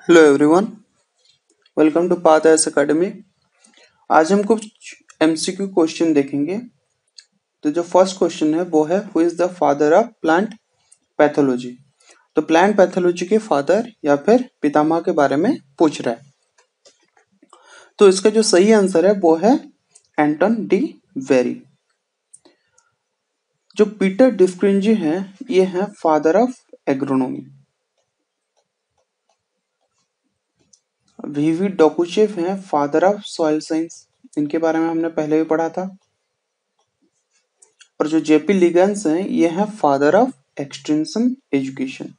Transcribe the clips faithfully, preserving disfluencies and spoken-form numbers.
Hello everyone, welcome to Path S Academy. आज हम कुछ एमसीक्यू क्वेश्चन देखेंगे। तो जो फर्स्ट क्वेश्चन है वो है who is the father of plant pathology. तो प्लांट पैथोलॉजी के फादर या फिर पितामह के बारे में पूछ रहा है। तो इसका जो सही आंसर है वो है एंटन डी वेरी। जो पीटर डिस्क्रिंजी हैं ये हैं father of agronomy. V V Dokuchaev हैं फादर ऑफ सॉइल साइंस, इनके बारे में हमने पहले भी पढ़ा था। और जो जेपी लिगेंस हैं ये हैं father of extension education.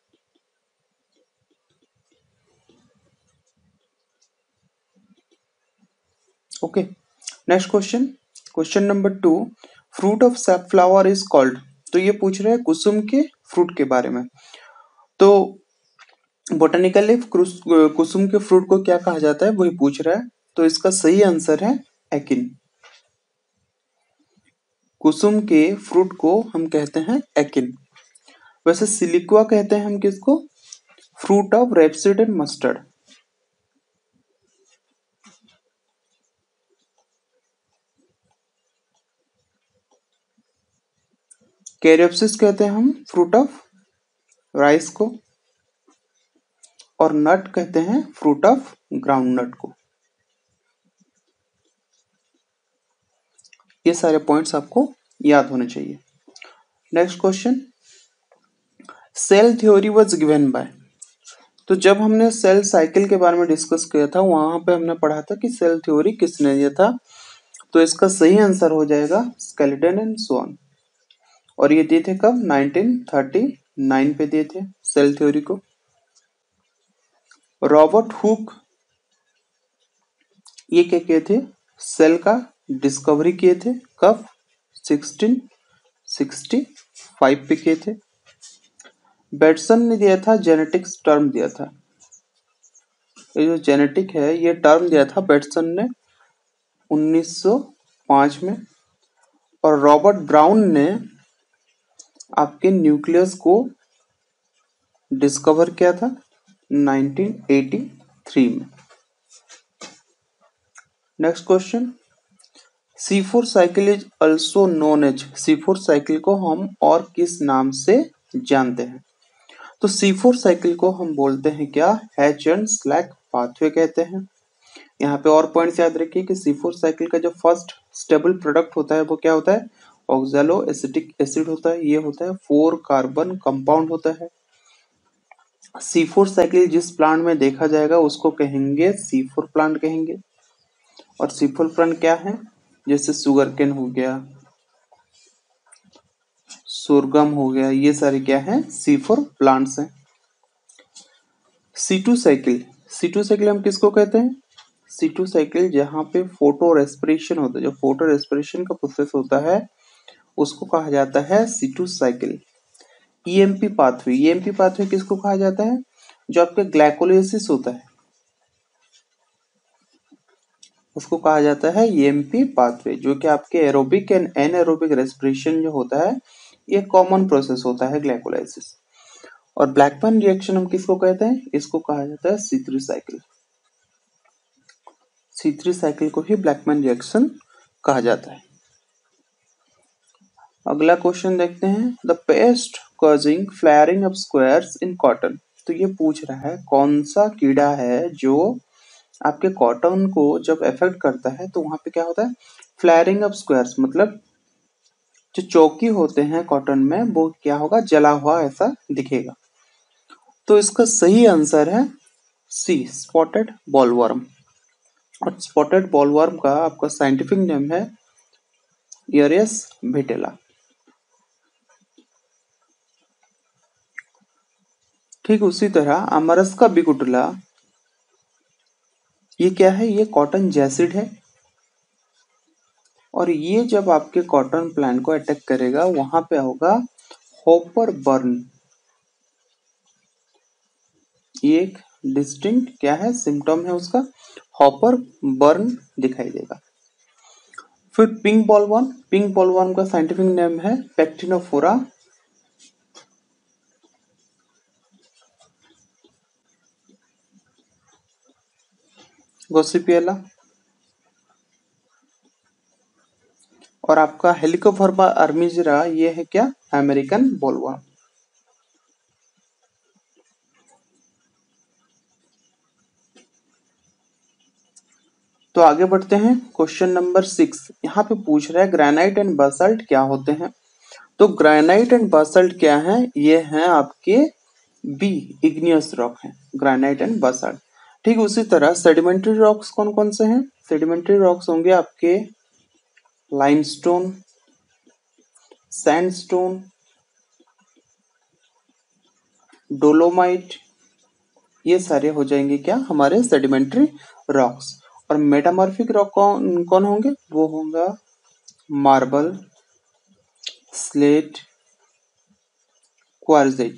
Okay, next question, question number two, fruit of safflower is called. तो ये पूछ रहे हैं कुसुम के फ्रूट के बारे में। तो बोटेनिकली कुसुम के फ्रूट को क्या कहा जाता है वही पूछ रहा है। तो इसका सही आंसर है एकिन। कुसुम के फ्रूट को हम कहते हैं एकिन। वैसे सिलिक्वा कहते हैं हम किसको? Fruit of rapeseed and mustard. Caryopsis कहते हैं हम फ्रूट ऑफ राइस को। और नट कहते हैं फ्रूट ऑफ ग्राउंड नट को। ये सारे पॉइंट्स आपको याद होने चाहिए। Next question, cell theory was given by. तो जब हमने सेल साइकिल के बारे में डिस्कस किया था वहां पे हमने पढ़ा था कि सेल थ्योरी किसने दिया था। तो इसका सही आंसर हो जाएगा स्केलेटन एंड स्वान। और ये दिए थे कब? नाइनटीन थर्टी नाइन पे दिए थे सेल थ्योरी को। रॉबर्ट हुक ये क्या किए थे? सेल का डिस्कवरी किए थे। कब? सिक्सटीन सिक्सटी फाइव पे किए थे। बेटसन ने दिया था जेनेटिक्स टर्म दिया था। ये जो जेनेटिक है ये टर्म दिया था बेटसन ने उन्नीस सौ पाँच में। और रॉबर्ट ब्राउन ने आपके न्यूक्लियस को डिस्कवर किया था नाइनटीन एटी थ्री में। Next question, C four cycle is also known as. C four cycle को हम और किस नाम से जानते हैं? तो सी फोर साइकिल को हम बोलते हैं क्या? हैच एंड स्लैक पाथवे कहते हैं। यहाँ पे और पॉइंट्स याद रखिए कि सी फोर साइकिल का जो फर्स्ट स्टेबल प्रोडक्ट होता है वो क्या होता है? ऑक्सैलो एसिटिक एसिड होता है। ये होता है फोर कार्बन कंपाउंड होता है। सी फोर साइकिल जिस प्लांट में देखा जाएगा उसको कहेंगे सी फोर प्लांट कहेंगे। और सी फोर प्लांट क्या है? जैसे सुगर केन हो गया, सोरगम हो गया, ये सारे क्या है? सी फोर प्लांट्स हैं। C two cycle, C two cycle हम किसको कहते हैं? सी टू साइकिल जहाँ पे फोटो रेस्पिरेशन होता है, जो फोटो रेस्पिरेशन का प्रोसेस होता है उसको कहा जाता है C two cycle. EMP pathway, EMP pathway किसको कहा जाता है? जो आपके ग्लाइकोलाइसिस होता है उसको कहा जाता है ईएमपी पाथवे। जो कि आपके एरोबिक एंड एनएरोबिक रेस्पिरेशन जो होता है ये कॉमन प्रोसेस होता है ग्लाइकोलाइसिस। और ब्लैकमैन रिएक्शन हम किसको कहते हैं? इसको कहा जाता है C three cycle. C three cycle को ही ब्लैकमैन रिएक्शन कहा जाता है। अगला क्वेश्चन देखते हैं, the pest causing flaring of squares in cotton. तो ये पूछ रहा है कौन सा कीड़ा है जो आपके कॉटन को जब इफेक्ट करता है तो वहां पे क्या होता है? फ्लेयरिंग ऑफ स्क्वायर्स, मतलब जो चौकी होते हैं कॉटन में वो क्या होगा? जला हुआ ऐसा दिखेगा। तो इसका सही आंसर है सी, स्पॉटेड बॉलवर्म। और स्पॉटेड बॉलवर्म का आपका साइंटिफिक नेम है एरियस विटेला। ठीक उसी तरह अमरस्का बिकुटुला ये क्या है? ये कॉटन जैसिड है। और ये जब आपके कॉटन प्लांट को अटैक करेगा वहां पे होगा हॉपर बर्न। ये एक डिस्टिंक्ट क्या है? सिम्टम है उसका, हॉपर बर्न दिखाई देगा। फिर पिंक बॉलवर्म, पिंक बॉलवर्म का साइंटिफिक नेम है पेक्टिनोफोरा। गोसिपियला। और आपका हेलिकोफोर्बा अर्मिजिरा ये है क्या, अमेरिकन बोलवर्म। तो आगे बढ़ते हैं, क्वेश्चन नंबर सिक्स। यहाँ पे पूछ रहा है ग्रेनाइट एंड बासाल्ट क्या होते हैं। तो ग्रेनाइट एंड बासाल्ट क्या है, ये हैं आपके बी इग्नियस रॉक है, ग्रेनाइट एंड बासाल्ट। ठीक उसी तरह सेडिमेंट्री रॉक्स कौन कौन से हैं, सेडिमेंट्री रॉक्स होंगे आपके लाइमस्टोन, सैंडस्टोन, डोलोमाइट, ये सारे हो जाएंगे क्या हमारे सेडिमेंट्री रॉक्स। और मेटामॉर्फिक रॉक कौन कौन होंगे, वो होगा मार्बल, स्लेट, क्वार्जिट,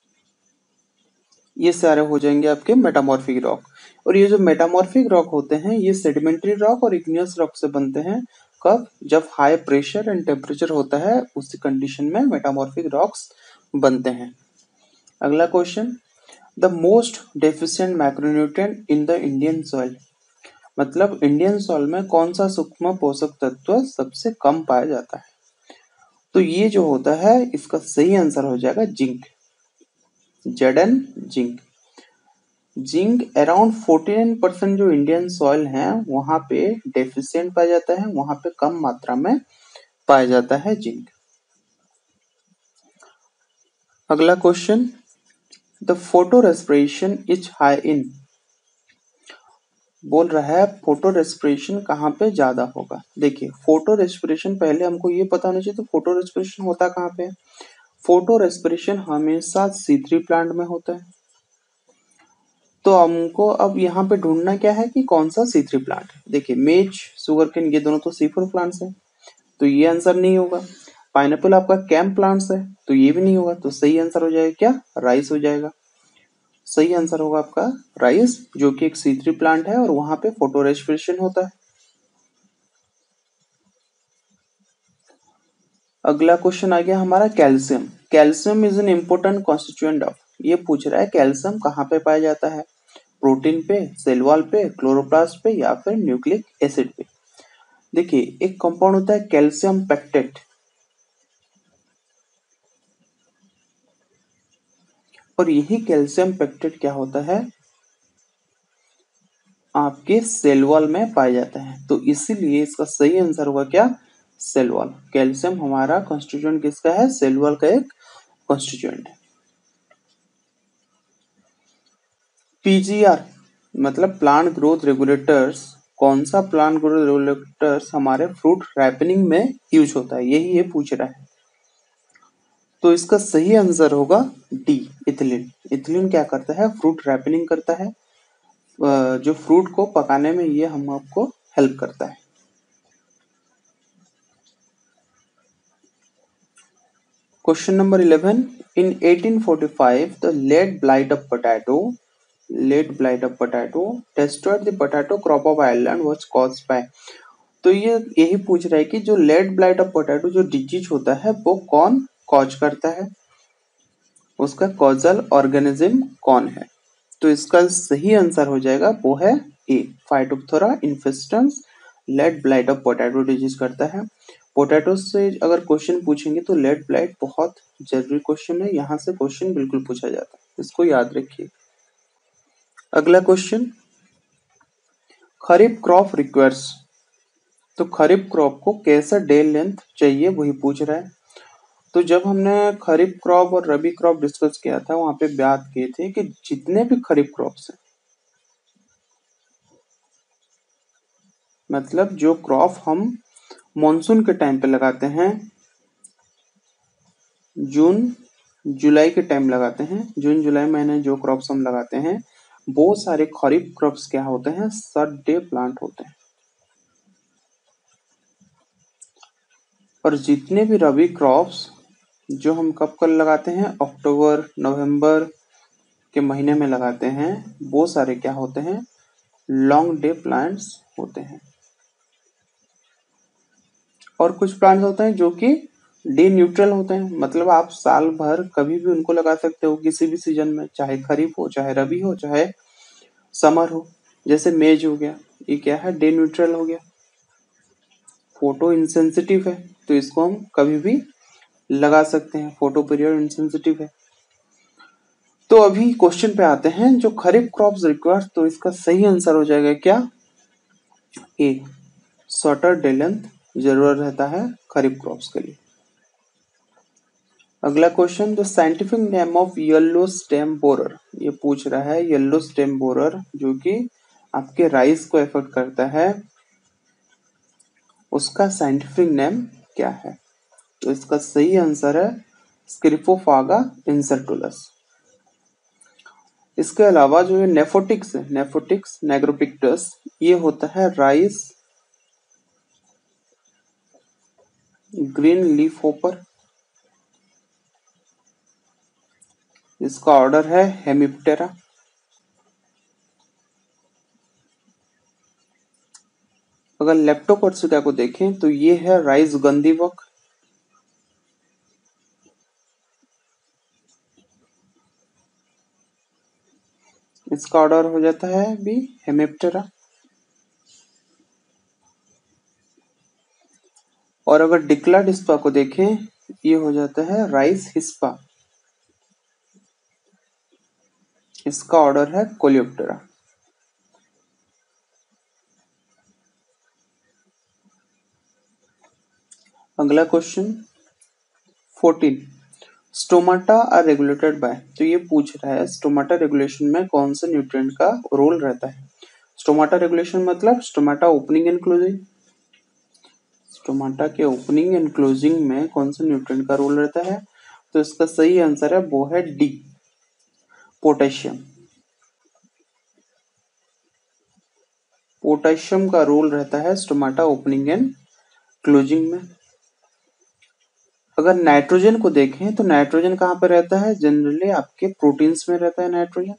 ये सारे हो जाएंगे आपके मेटामॉर्फिक रॉक। और ये जो मेटामॉर्फिक रॉक होते हैं ये सेडिमेंट्री रॉक और इग्नियस रॉक से बनते हैं। कब, जब हाई प्रेशर एंड टेम्परेचर होता है उसी कंडीशन में मेटामॉर्फिक रॉक्स बनते हैं। अगला question, the most deficient macronutrient in the Indian soil. मतलब इंडियन सॉइल में कौन सा सूक्ष्म पोषक तत्व सबसे कम पाया जाता है। तो ये जो होता है इसका सही आंसर हो जाएगा zinc, Z N zinc. Zinc around forty nine percent जो इंडियन सॉइल है वहां पे डेफिशिएंट पाया जाता है, वहां पे कम मात्रा में पाया जाता है जिंक। अगला question, the photorespiration is high in. बोल रहा है फोटो रेस्पिरेशन कहाँ पे ज्यादा होगा। देखिए फोटो रेस्पिरेशन पहले हमको ये पता होना चाहिए, तो फोटो रेस्पिरेशन होता कहाँ पे है। फोटो रेस्पिरेशन हमेशा सी थ्री प्लांट में होता है। तो हमको अब यहाँ पे ढूंढना क्या है कि कौन सा सी थ्री प्लांट है। देखिए मेज, सुगरकेन ये दोनों तो सी फोर प्लांट्स है, तो ये आंसर नहीं होगा। पाइनएप्पल आपका कैम प्लांट्स है, तो ये भी नहीं होगा। तो सही आंसर हो जाएगा क्या, राइस हो जाएगा। सही आंसर होगा आपका राइस, जो कि एक सी थ्री प्लांट है और वहां पे फोटो रेस्पिरेशन होता है। अगला क्वेश्चन आ गया हमारा calcium. Calcium is an important constituent of. ये पूछ रहा है कैल्शियम कहाँ पे पाया जाता है, प्रोटीन पे, सेल वॉल पे, क्लोरोप्लास्ट पे या फिर न्यूक्लिक एसिड पे। देखिए एक कंपाउंड होता है कैल्शियम पेक्टेट, और यही कैल्शियम पेक्टेट क्या होता है आपके सेल वॉल में पाया जाता है। तो इसीलिए इसका सही आंसर होगा क्या, सेल वॉल। कैल्शियम हमारा कॉन्स्टिट्यूएंट किसका है, सेल वॉल का एक कॉन्स्टिट्यूएंट है। पीजीआर मतलब प्लांट ग्रोथ रेगुलेटर्स, कौन सा प्लांट ग्रोथ रेगुलेटर्स हमारे फ्रूट रैपनिंग में यूज होता है, यही ये पूछ रहा है। तो इसका सही आंसर होगा डी, इथिलीन। इथिलीन क्या करता है, फ्रूट रैपनिंग करता है, जो फ्रूट को पकाने में ये हम आपको हेल्प करता है। Question number eleven, in eighteen forty five the late blight of potato late blight of potato destroyed the potato crop of Ireland was caused by। तो ये यही पूछ रहा है कि जो लेट ब्लाइट ऑफ पोटैटो जो डिजीज होता है वो कौन कॉज करता है, उसका कॉजल ऑर्गेनिज्म कौन है। तो इसका सही आंसर हो जाएगा वो है A, Phytophthora infestans late blight of potato disease करता है। पोटैटो से अगर क्वेश्चन पूछेंगे तो लेट ब्लाइट बहुत जरूरी क्वेश्चन है, यहाँ से क्वेश्चन बिल्कुल पूछा जाता है, इसको याद रखिए। अगला क्वेश्चन, खरीफ क्रॉप रिक्वायर्स। तो खरीफ क्रॉप को कैसा डे लेंथ चाहिए वही पूछ रहा है। तो जब हमने खरीफ क्रॉप और रबी क्रॉप डिस्कस किया था वहां पे बात किए थे कि जितने भी खरीफ क्रॉप्स हैं, मतलब जो क्रॉप हम मॉनसून के टाइम पे लगाते हैं, जून जुलाई के टाइम लगाते हैं, जून जुलाई महीने जो क्रॉप्स हम लगाते हैं वो सारे खरीफ क्रॉप्स क्या होते हैं, शॉर्ट डे प्लांट होते हैं। और जितने भी रबी क्रॉप्स जो हम कब कल लगाते हैं, अक्टूबर नवंबर के महीने में लगाते हैं, वो सारे क्या होते हैं, लॉन्ग डे प्लांट्स होते हैं। और कुछ प्लांट्स होते हैं जो कि डे न्यूट्रल होते हैं, मतलब आप साल भर कभी भी उनको लगा सकते हो किसी भी सीजन में, चाहे खरीफ हो, चाहे रबी हो, चाहे समर हो। जैसे मेज हो गया, ये क्या है, डे न्यूट्रल हो गया, फोटो इंसेंसिटिव है, तो इसको हम कभी भी लगा सकते हैं, फोटो पीरियड इंसेंसिटिव है। तो अभी क्वेश्चन पे आते हैं, जो खरीफ क्रॉप्स रिक्वायर्स, तो इसका सही आंसर हो जाएगा क्या, ए, शॉर्टर डे लेंथ जरूरत रहता है खरीफ क्रॉप्स के लिए। अगला question, the scientific name of yellow stem borer, ये पूछ रहा है येलो स्टेम बोरर जो कि आपके राइस को एफेक्ट करता है, उसका साइंटिफिक नेम क्या है, तो इसका सही आंसर है स्क्रिप्टोफागा इंसर्टुलस। इसके अलावा जो ये नेफोटिक्स है, नेफोटिक्स नेग्रोपिक्टस, ये होता है राइस ग्रीन लीफ होपर, इसका ऑर्डर है हेमिप्टेरा। अगर लेप्टोकोर्सिका को देखें तो ये है राइस गंदीवक, इसका ऑर्डर हो जाता है भी हेमिप्टेरा। और अगर डिक्ला डिस्पा को देखें, ये हो जाता है राइस हिस्पा, इसका ऑर्डर है कोलियोप्टेरा। अगला question fourteen, stomata are regulated by, तो ये पूछ रहा है स्टोमाटा रेगुलेशन में कौन से न्यूट्रिएंट का रोल रहता है। स्टोमाटा रेगुलेशन मतलब stomata opening and closing, stomata के ओपनिंग एंड क्लोजिंग में कौन सा न्यूट्रिएंट का रोल रहता है, तो इसका सही आंसर है वो है डी, पोटेशियम। पोटेशियम का रोल रहता है स्टोमाटा ओपनिंग एंड क्लोजिंग में। अगर नाइट्रोजन को देखें तो नाइट्रोजन कहाँ पर रहता है, जनरली आपके प्रोटीन्स में रहता है नाइट्रोजन।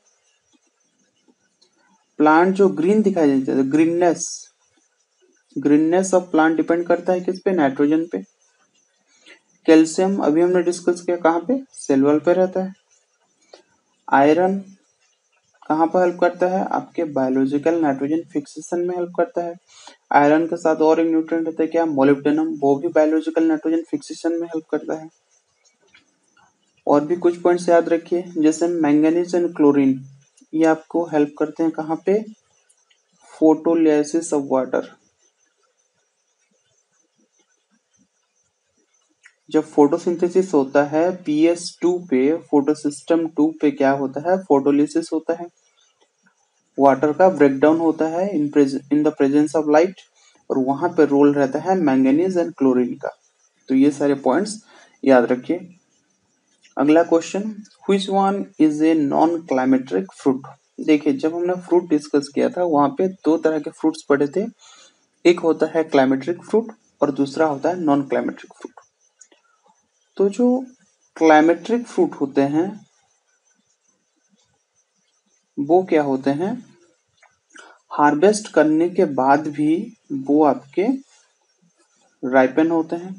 प्लांट जो ग्रीन दिखाई देता है, greenness greenness of plant depend करता है किस पे, नाइट्रोजन पे। कैल्शियम अभी हमने डिस्कस किया कहाँ पे, सेल वॉल पे रहता है। आयरन कहाँ पर हेल्प करता है, आपके बायोलॉजिकल नाइट्रोजन फिक्सेशन में हेल्प करता है। आयरन के साथ और एक न्यूट्रिएंट रहता है क्या, मोलिब्डेनम, वो भी बायोलॉजिकल नाइट्रोजन फिक्सेशन में हेल्प करता है। और भी कुछ पॉइंट्स याद रखिए, जैसे मैंगनीज एंड क्लोरीन, ये आपको हेल्प करते हैं कहाँ पे, फोटोलिसिस ऑफ वाटर। जब फोटोसिंथेसिस होता है पी एस टू पे, फोटोसिस्टम टू पे क्या होता है, फोटोलिसिस होता है, वाटर का ब्रेकडाउन होता है in in the presence of light, और वहां पे रोल रहता है मैंगनीज एंड क्लोरीन का। तो ये सारे पॉइंट्स याद रखिए। अगला question, which one is a non climacteric fruit. देखिए जब हमने फ्रूट डिस्कस किया था वहां पे दो तरह के फ्रूट्स पढ़े थे, एक होता है क्लाइमेट्रिक फ्रूट और दूसरा होता है नॉन क्लाइमेट्रिक फ्रूट। तो जो क्लाइमेट्रिक फ्रूट होते हैं वो क्या होते हैं, हार्वेस्ट करने के बाद भी वो आपके राइपन होते हैं।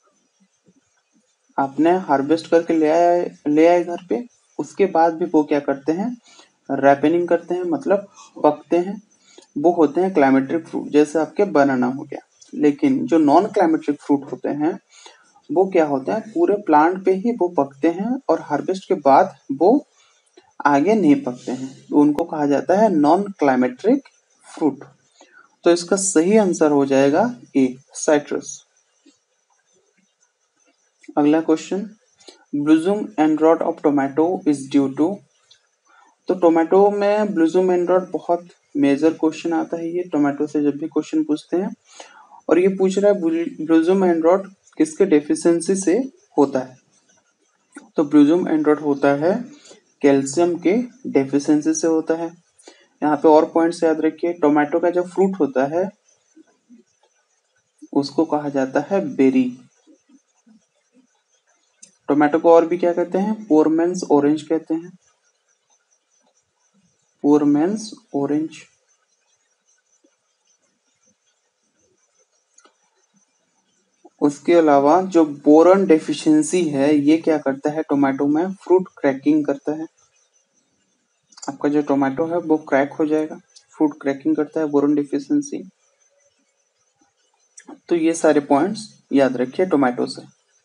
आपने हार्वेस्ट करके ले आए ले आए घर पे, उसके बाद भी वो क्या करते हैं, रैपनिंग करते हैं, मतलब पकते हैं, वो होते हैं क्लाइमेट्रिक फ्रूट, जैसे आपके बनाना हो गया। लेकिन जो नॉन क्लाइमेट्रिक फ्रूट होते हैं वो क्या होते हैं, पूरे प्लांट पे ही वो पकते हैं और हार्वेस्ट के बाद वो आगे नहीं पकते हैं, तो उनको कहा जाता है नॉन क्लाइमेट्रिक फ्रूट। तो इसका सही आंसर हो जाएगा ए, साइट्रस। अगला question, blossom end rot of tomato is due to, तो टोमेटो में ब्लूजूम एंड रॉट बहुत मेजर क्वेश्चन आता है, ये टोमेटो से जब भी क्वेश्चन पूछते हैं। और ये पूछ रहा है ब्लूजूम एंड रॉट किसके डेफिशिएंसी से होता है, तो ब्लूजूम एंड रॉट होता है कैल्शियम के डेफिशिएंसी से होता है। यहाँ पे और पॉइंट्स याद रखिए, टोमेटो का जो फ्रूट होता है उसको कहा जाता है बेरी। टोमेटो को और भी क्या कहते हैं, पोरमेंस ऑरेंज कहते हैं, पोरमेंस ऑरेंज। उसके अलावा जो बोरन डेफिशिएंसी है ये क्या करता है, टोमेटो में फ्रूट क्रैकिंग करता है, आपका जो टोमेटो है वो क्रैक हो जाएगा, फूड क्रैकिंग करता है, बोरोन डिफिशियंसी। तो ये सारे पॉइंट्स याद रखिए टोमेटो से।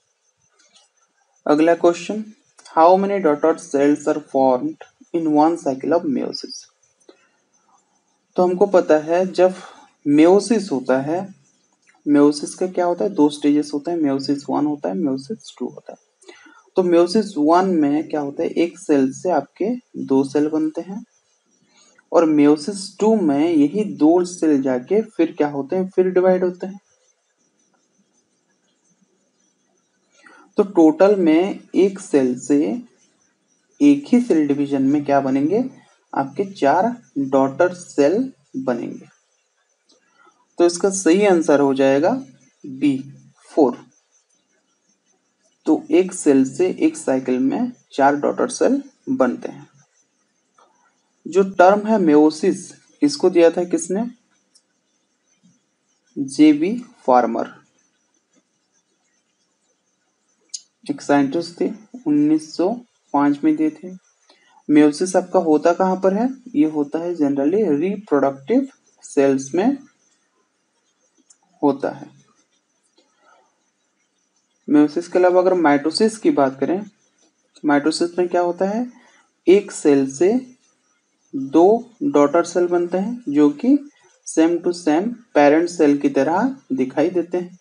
अगला question, how many daughter cells are formed in one cycle of meiosis. तो हमको पता है जब मेयोसिस होता है, मेयोसिस का क्या होता है, दो स्टेजेस होते हैं, मेयोसिस वन होता है, मेयोसिस टू होता है। तो मेयोसिस वन में क्या होता है, एक सेल से आपके दो सेल बनते हैं, और मेयोसिस टू में यही दो सेल जाके फिर क्या होते हैं, फिर डिवाइड होते हैं। तो टोटल में एक सेल से एक ही सेल डिवीजन में क्या बनेंगे, आपके चार डॉटर सेल बनेंगे। तो इसका सही आंसर हो जाएगा बी, फोर। तो एक सेल से एक साइकिल में चार डॉटर सेल बनते हैं। जो टर्म है मेयोसिस, इसको दिया था किसने, जे बी फार्मर, एक साइंटिस्ट थे, उन्नीस सौ पाँच में दिए थे। मेयोसिस आपका होता कहां पर है, ये होता है जनरली रिप्रोडक्टिव सेल्स में होता है। मेयोसिस के अलावा अगर माइटोसिस की बात करें, माइटोसिस में क्या होता है, एक सेल से दो डॉटर सेल बनते हैं जो कि same to same parent cell की तरह दिखाई देते हैं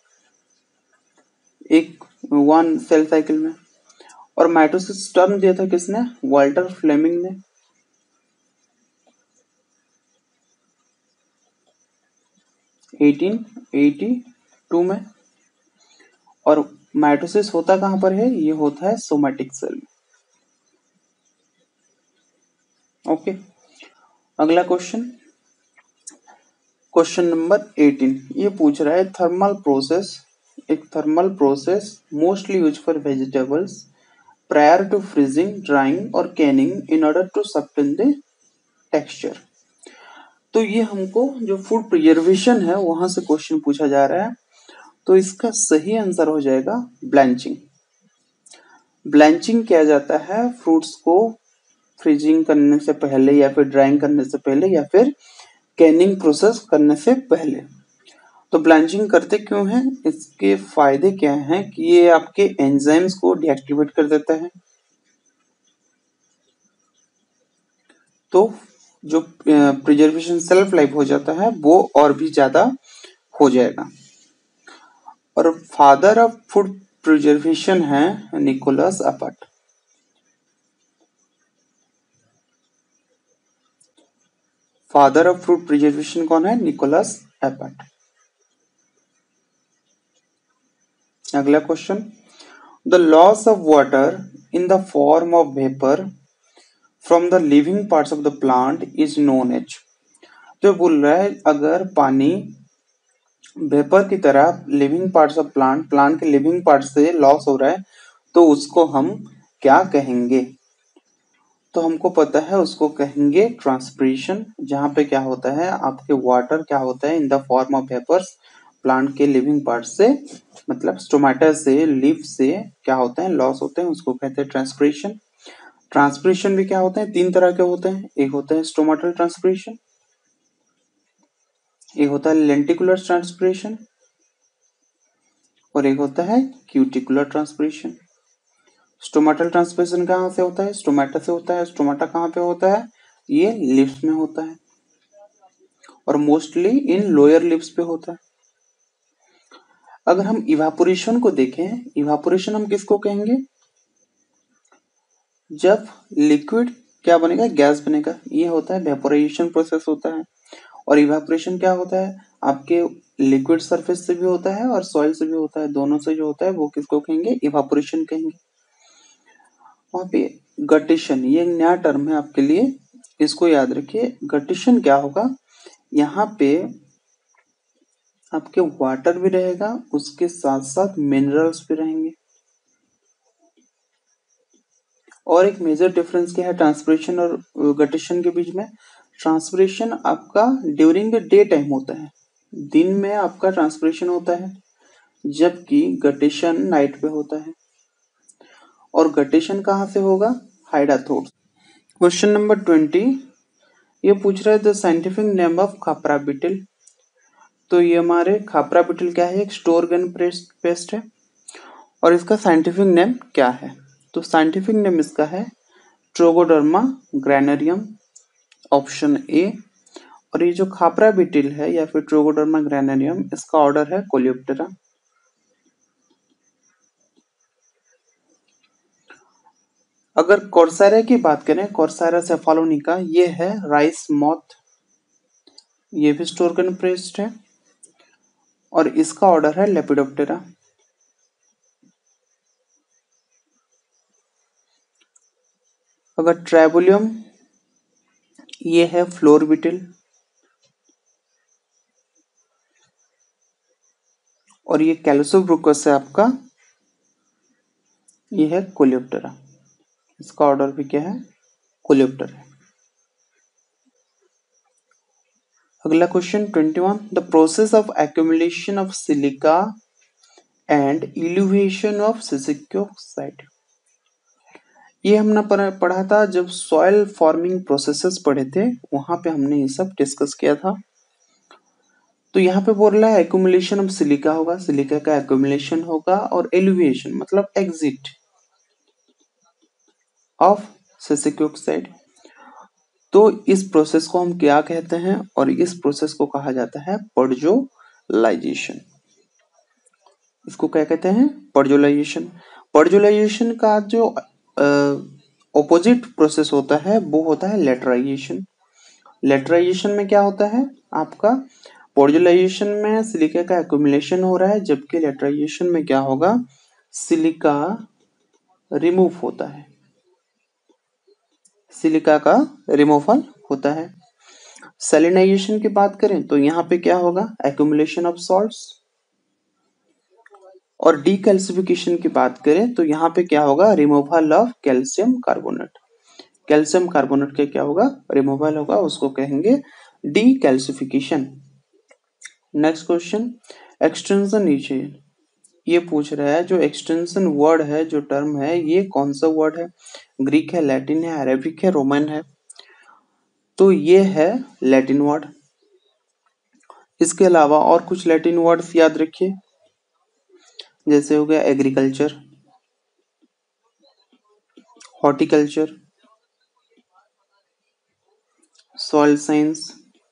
एक वन सेल साइकिल में। और माइटोसिस टर्म दिया था किसने, वाल्टर फ्लेमिंग ने। अठारह एटी टू में। और माइटोसिस होता कहां पर है, ये होता है सोमैटिक सेल में। ओके, अगला क्वेश्चन, क्वेश्चन नंबर अठारह, ये पूछ रहा है थर्मल प्रोसेस, एक thermal process mostly use for vegetables prior to freezing, drying और canning in order to sustain the texture. तो ये हमको जो फूड प्रिजर्वेशन है वहां से क्वेश्चन पूछा जा रहा है। तो इसका सही आंसर हो जाएगा ब्लैंचिंग। ब्लैंचिंग किया जाता है फ्रूट्स को फ्रीजिंग करने से पहले या फिर ड्राइंग करने से पहले या फिर कैनिंग प्रोसेस करने से पहले। तो ब्लैंचिंग करते क्यों हैं, इसके फायदे क्या हैं कि ये आपके एंजाइम्स को डीएक्टिवेट कर देता है, तो जो प्रिजर्वेशन सेल्फ लाइफ हो जाता है वो और भी ज्यादा हो जाएगा। और फादर ऑफ फूड प्रिजर्वेशन है Nicolas Appert. Father of food preservation कौन है, निकोलस एपट। अगला question, the loss of water in the form of vapour from the living parts of the plant is known as. तो बोल रहा है अगर पानी वेपर की तरह living parts of plant plant के लिविंग पार्ट से लॉस हो रहा है तो उसको हम क्या कहेंगे। तो हमको पता है उसको कहेंगे ट्रांसपीरेशन, जहां पे क्या होता है आपके वाटर क्या होता है in the form of vapours plant के लिविंग पार्ट से, मतलब स्टोमेटा से, लीफ से क्या होते हैं लॉस होते हैं, उसको कहते हैं ट्रांसपीरेशन। ट्रांसपीरेशन भी क्या होते हैं, तीन तरह के होते हैं, एक होता है स्टोमेटल ट्रांसपीरेशन, एक होता है लेंटिकुलर ट्रांसपीरेशन और एक होता है क्यूटिकुलर ट्रांसपीरेशन। स्टोमेटल ट्रांसपीरेशन कहाँ से होता है, स्टोमेटा से होता है। स्टोमेटा कहाँ पे होता है, ये लिप्स में होता है और मोस्टली इन लोअर लिप्स पे होता है। अगर हम इवापोरेशन को देखें, इवापोरेशन हम किसको कहेंगे, जब लिक्विड क्या बनेगा, गैस बनेगा, ये होता है वेपोराइजेशन प्रोसेस होता है। और इवापोरेशन क्या होता है, आपके लिक्विड सरफेस से भी होता है और सॉइल से भी होता है, दोनों से जो होता है वो किसको कहेंगे, इवापोरेशन कहेंगे। वहां पे गटिशन, ये एक नया टर्म है आपके लिए, इसको याद रखिए। गटिशन क्या होगा, यहाँ पे आपके वाटर भी रहेगा, उसके साथ साथ मिनरल्स भी रहेंगे। और एक मेजर डिफरेंस क्या है ट्रांसपीरेशन और गटिशन के बीच में, ट्रांसपीरेशन आपका ड्यूरिंग द डे टाइम होता है, दिन में आपका ट्रांसपीरेशन होता है, जबकि गटिशन नाइट पे होता है। और गटिशन कहाँ से होगा, हाइडाथोर्स। क्वेश्चन नंबर ट्वेंटी, ये पूछ रहा है the scientific name of khapra beetle. तो ये हमारे खापरा बीटल क्या है, एक स्टोरगन पेस्ट है। और इसका साइंटिफिक नेम क्या है, तो साइंटिफिक नेम इसका है ट्रोगोडर्मा ग्रैनेरियम, ऑप्शन ए। और ये जो खापरा बीटल है या फिर ट्रोगोडर्मा ग्रैनेरियम, इसका ऑर्डर है कोलियोप्टेरा। अगर कोर्सेरा की बात करें, कोर्सेरा सेफालोनिका, ये है राइस मॉथ, ये भी स्टोरगन पेस्ट है और इसका ऑर्डर है लेपिडोप्टेरा। अगर ट्राइबोलियम, ये है फ्लोर बीटल और ये कैल्सोब्रुकस है आपका, ये है कोलियोप्टेरा। इसका ऑर्डर भी क्या है, कोलियोप्टेरा। अगला question twenty one, the process of accumulation of silica and illuviation of silica oxide. ये हमने पढ़ा था जब सॉइल फॉर्मिंग प्रोसेसेस पढ़े थे, वहां पे हमने ये सब डिस्कस किया था। तो यहाँ पे बोल रहा है एक्यूमुलेशन ऑफ सिलिका होगा, सिलिका का एक्यूमुलेशन होगा, और एलिविएशन मतलब एग्जिट ऑफ सिलिका ऑक्साइड। तो इस प्रोसेस को हम क्या कहते हैं, और इस प्रोसेस को कहा जाता है पर्जोलाइजेशन। इसको क्या कहते हैं, पर्जोलाइजेशन। पर्जोलाइजेशन का जो ऑपोजिट प्रोसेस होता है वो होता है लेटराइजेशन। लेटराइजेशन में क्या होता है आपका, पर्जोलाइजेशन में सिलिका का एक्यूमुलेशन हो रहा है, जबकि लेटराइजेशन में क्या होगा, सिलिका रिमूव होता है, सिलिका का रिमूवल होता है। सैलिनाइजेशन की बात करें तो यहाँ पे क्या होगा, एक्यूमुलेशन ऑफ सॉल्ट्स। और डीकैल्सिफिकेशन की बात करें तो यहाँ पे क्या होगा, removal of calcium carbonate. Calcium carbonate का क्या होगा, रिमूवल होगा, उसको कहेंगे डीकैल्सिफिकेशन। नेक्स्ट क्वेश्चन, एक्सटेंशन नीचे ये पूछ रहा है, जो एक्सटेंशन वर्ड है, जो टर्म है, ये कौन सा वर्ड है, ग्रीक है, लैटिन है, अरेबिक है, रोमन है। तो ये है लैटिन वर्ड। इसके अलावा और कुछ लैटिन वर्ड्स याद रखिए, जैसे हो गया agriculture, horticulture, soil science,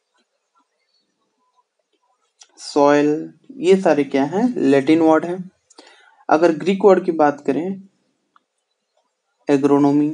soil, ये सारे क्या हैं, लैटिन वर्ड हैं। अगर ग्रीक वर्ड की बात करें, एग्रोनॉमी,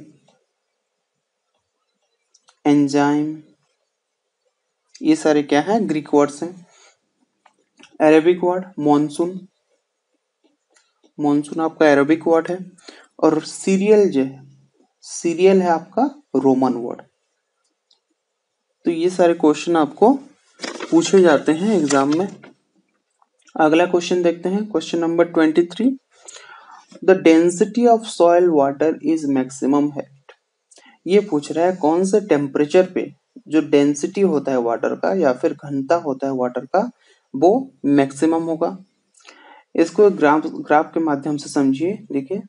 एंजाइम, ये सारे क्या हैं, ग्रीक वर्ड्स हैं। अरेबिक वर्ड मॉनसून, मॉनसून आपका अरेबिक वर्ड है। और सीरियल जो है, सीरियल है आपका रोमन वर्ड। तो ये सारे क्वेश्चन आपको पूछे जाते हैं एग्जाम में। अगला क्वेश्चन देखते हैं, question number twenty three, the density of soil water is maximum है। ये पूछ रहा है कौन से टेम्परेचर पे जो डेंसिटी होता है वाटर का या फिर घनता होता है वाटर का, वो मैक्सिमम होगा। इसको ग्राफ ग्राफ के माध्यम से समझिए। देखिए,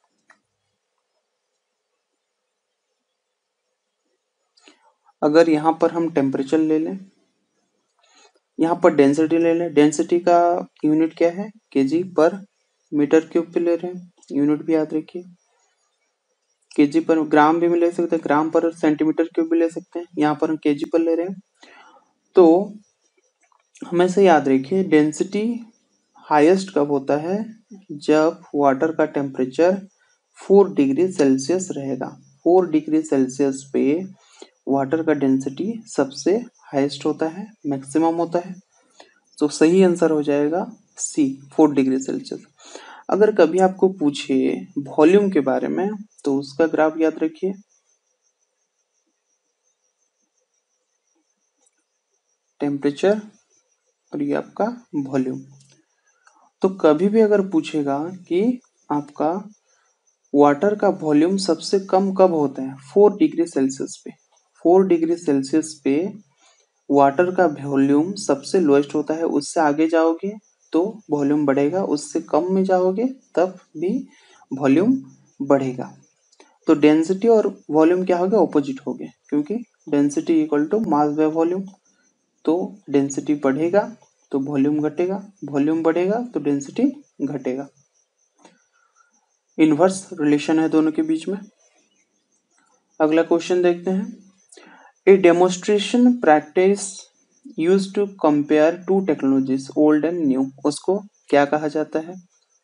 अगर यहां पर हम टेम्परेचर ले लें, यहाँ पर डेंसिटी ले लें, डेंसिटी का यूनिट क्या है, केजी पर मीटर क्यूब पे ले रहे हैं, यूनिट भी याद रखिए। केजी पर, ग्राम भी ले सकते हैं, ग्राम पर सेंटीमीटर क्यूब भी ले सकते हैं, यहाँ पर हम केजी पर ले रहे हैं। तो हमेशा याद रखिए, डेंसिटी हाईएस्ट कब होता है, जब वाटर का टेम्परेचर फोर डिग्री सेल्सियस रहेगा। फोर डिग्री सेल्सियस पे वाटर का डेंसिटी सबसे हाईएस्ट होता है, मैक्सिमम होता है। तो सही आंसर हो जाएगा सी, फोर डिग्री सेल्सियस। अगर कभी आपको पूछे वॉल्यूम के बारे में तो उसका ग्राफ याद रखिए, टेम्परेचर और ये आपका वॉल्यूम। तो कभी भी अगर पूछेगा कि आपका वाटर का वॉल्यूम सबसे कम कब होता है, फोर डिग्री सेल्सियस पे। फोर डिग्री सेल्सियस पे वाटर का वॉल्यूम सबसे लोएस्ट होता है, उससे आगे जाओगे तो वॉल्यूम बढ़ेगा, उससे कम में जाओगे तब भी वॉल्यूम बढ़ेगा। तो डेंसिटी और वॉल्यूम क्या हो गया, ऑपोजिट हो गए, क्योंकि density equal to mass by volume. तो डेंसिटी बढ़ेगा तो वॉल्यूम घटेगा, वॉल्यूम बढ़ेगा तो डेंसिटी घटेगा। इनवर्स रिलेशन है दोनों के बीच में। अगला क्वेश्चन देखते हैं। A demonstration practice use to compare two technologies old and new, उसको क्या कहा जाता है?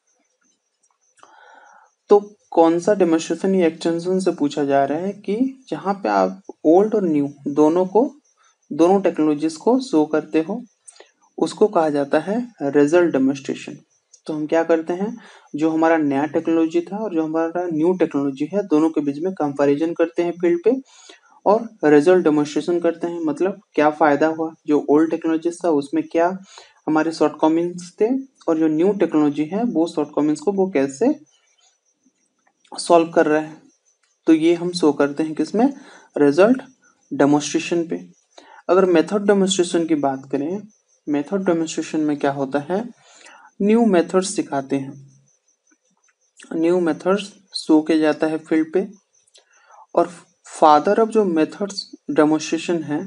तो कौन सा डेमोन्स्ट्रेशन या एक्सटेंशन से पूछा जा रहा है कि जहां पे आप ओल्ड और न्यू दोनों को दोनों टेक्नोलॉजीज को शो करते हो, उसको कहा जाता है रिजल्ट डेमोन्स्ट्रेशन। तो हम क्या करते हैं, जो हमारा नया टेक्नोलॉजी था और जो हमारा न्यू टेक्नोलॉजी है दोनों के बीच में कंपैरिजन करते हैं फील्ड पे और रिजल्ट डेमोन्स्ट्रेशन करते हैं। मतलब क्या फायदा हुआ, जो ओल्ड टेक्नोलॉजी था उसमें क्या हमारे शॉर्टकमिंग्स थे और जो न्यू टेक्नोलॉजी है वो शॉर्टकमिंग्स को वो कैसे सॉल्व कर रहा है। तो ये हम शो करते हैं किसमें, रिजल्ट डेमोन्स्ट्रेशन पे। अगर मेथड डेमोन्स्ट्रेशन की बात करें, मेथड डेमोन्स्ट्रेशन में क्या होता है, न्यू मेथड्स सिखाते हैं, न्यू मेथड्स शो किया जाता है फील्ड पे। और फादर ऑफ जो मेथड्स डेमोन्स्ट्रेशन है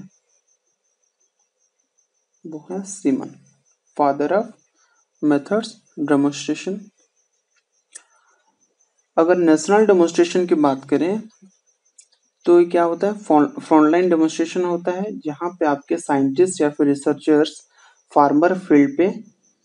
वो है Seaman, father of methods demonstration. अगर नेशनल डेमोन्स्ट्रेशन की बात करें तो ये क्या होता है, फ्रंटलाइन डेमोन्स्ट्रेशन होता है, जहां पे आपके साइंटिस्ट या फिर रिसर्चर्स फार्मर फील्ड पे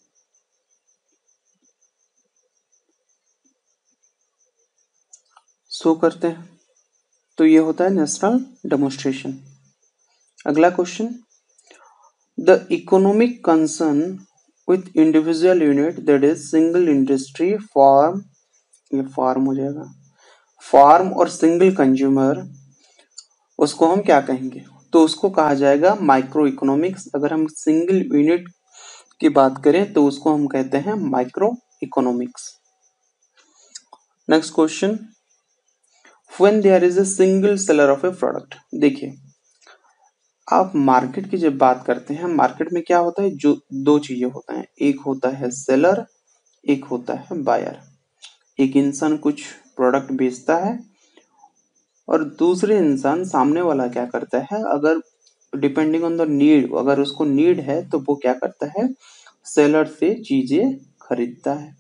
शो करते हैं। तो ये होता है नेशनल डेमोन्स्ट्रेशन। अगला question, the economic concern with individual unit that is single industry farm, ये फार्म हो जाएगा, फार्म और सिंगल कंज्यूमर, उसको हम क्या कहेंगे? तो उसको कहा जाएगा माइक्रो इकोनॉमिक्स। अगर हम सिंगल यूनिट की बात करें तो उसको हम कहते हैं micro economics. Next question, when there is a single seller of a product. देखिए, आप मार्केट की जब बात करते हैं, मार्केट में क्या होता है, जो दो चीजें होता है, एक होता है सेलर, एक होता है बायर। एक इंसान कुछ प्रोडक्ट बेचता है और दूसरे इंसान सामने वाला क्या करता है, अगर डिपेंडिंग ऑन द नीड, अगर उसको नीड है तो वो क्या करता है, सेलर से चीजें खरीदता है।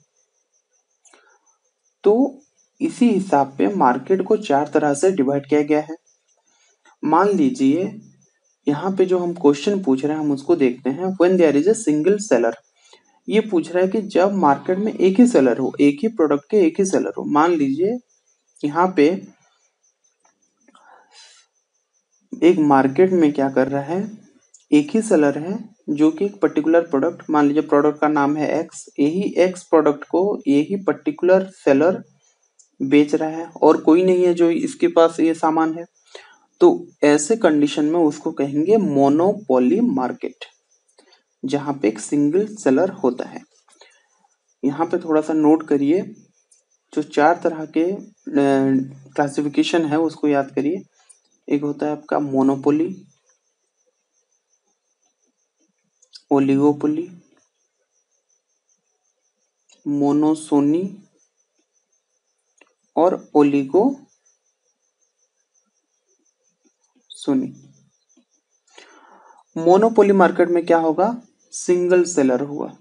तो इसी हिसाब पे मार्केट को चार तरह से डिवाइड किया गया है। मान लीजिए यहाँ पे जो हम क्वेश्चन पूछ रहे हैं हम उसको देखते हैं। When there is a single seller, ये पूछ रहा है कि जब मार्केट में एक ही सेलर हो, एक ही प्रोडक्ट के एक ही सेलर हो। मान लीजिए यहाँ पे एक मार्केट में क्या कर रहा है, एक ही सेलर है जो कि एक पर्टिकुलर प्रोडक्ट, मान लीजिए प्रोडक्ट का नाम है एक्स, यही एक्स प्रोडक्ट को यही पर्टिकुलर सेलर बेच रहा है और कोई नहीं है जो इसके पास ये सामान है। तो ऐसे कंडीशन में उसको कहेंगे मोनोपोली मार्केट, जहां पे एक सिंगल सेलर होता है। यहाँ पे थोड़ा सा नोट करिए, जो चार तरह के क्लासिफिकेशन है उसको याद करिए। एक होता है आपका मोनोपोली, ओलिगोपोली, मोनोसोनी और ओलिगो सोनी। मोनोपोली मार्केट में क्या होगा, सिंगल सेलर होगा,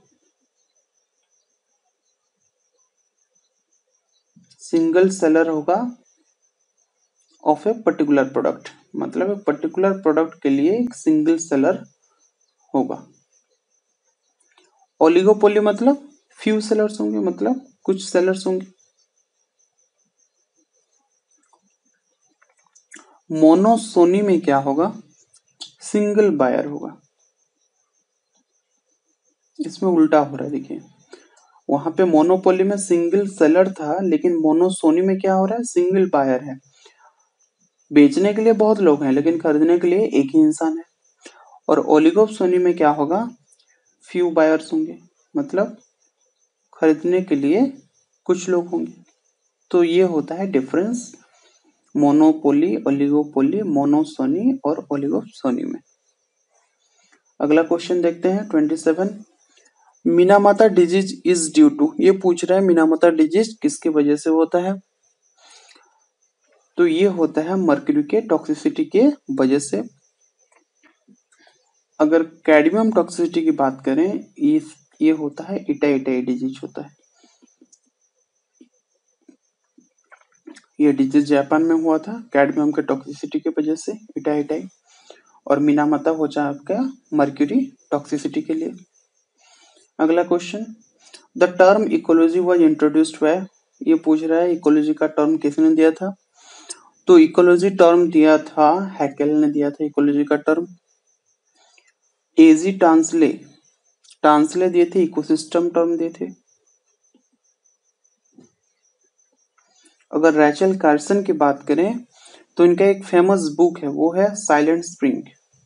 सिंगल सेलर होगा ऑफ ए पर्टिकुलर प्रोडक्ट, मतलब एक पर्टिकुलर प्रोडक्ट के लिए एक सिंगल सेलर होगा। ओलिगोपोली मतलब फ्यू सेलर्स होंगे, मतलब कुछ सेलर्स होंगे। मोनोसोनी में क्या होगा, सिंगल बायर होगा। इसमें उल्टा हो रहा है, देखिए वहां पे मोनोपोली में सिंगल सेलर था, लेकिन मोनोसोनी में क्या हो रहा है, सिंगल बायर है। बेचने के लिए बहुत लोग हैं लेकिन खरीदने के लिए एक ही इंसान है। और ओलिगोपोली में क्या होगा, फ्यू बायर्स होंगे, मतलब खरीदने के लिए कुछ लोग होंगे। तो ये होता है डिफरेंस मोनोपोली, ओलिगोपोली, मोनोसोनी और ओलिगोपोली में। अगला क्वेश्चन देखते हैं twenty seven, Minamata disease is due to, ये पूछ रहा है मिनामाता डिजीज किसकी वजह से होता है। तो ये होता है मर्क्यूरी के टॉक्सिसिटी के वजह से। अगर कैडमियम टॉक्सिसिटी की बात करें, ये ये होता है इटाई इटाई डिजीज होता है। ये डिजीज जापान में हुआ था कैडमियम के टॉक्सिसिटी की वजह से, इटाई इटाई। और मिनामाता हो जाए आपका मर्क्यूरी टॉक्सिसिटी के लिए। अगला question, the term ecology was introduced by, ये पूछ रहा है इकोलॉजी का टर्म किसने दिया था। तो इकोलॉजी टर्म दिया था हैकेल ने दिया था इकोलॉजी का टर्म। एजी टांसले टांसले दिए थे इकोसिस्टम टर्म दिए थे। अगर रैचल कार्सन की बात करें तो इनका एक फेमस बुक है, वो है साइलेंट स्प्रिंग।